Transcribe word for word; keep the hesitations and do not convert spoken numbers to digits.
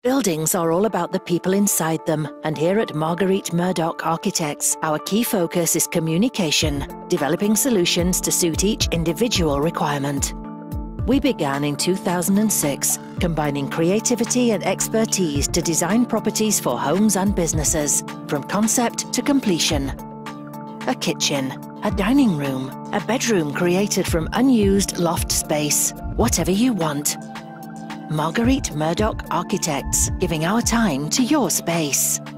Buildings are all about the people inside them, and here at Marguerite Murdoch Architects, our key focus is communication, developing solutions to suit each individual requirement. We began in two thousand six, combining creativity and expertise to design properties for homes and businesses, from concept to completion. A kitchen, a dining room, a bedroom created from unused loft space, whatever you want. Marguerite Murdoch Architects, giving our time to your space.